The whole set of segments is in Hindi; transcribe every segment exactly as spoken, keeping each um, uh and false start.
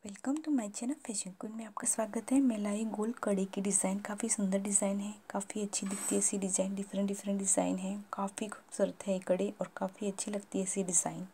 Welcome to my channel fashion queen में आपका स्वागत है। मैं लाई गोल कड़ी की डिज़ाइन, काफ़ी सुंदर डिज़ाइन है, काफ़ी अच्छी दिखती है ऐसी डिज़ाइन। डिफरेंट डिफरेंट डिज़ाइन है, काफ़ी खूबसूरत है ये कड़ी और काफ़ी अच्छी लगती है ऐसी डिज़ाइन।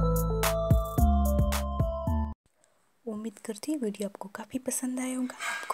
उम्मीद करती हूँ वीडियो आपको काफ़ी पसंद आया होगा। आपको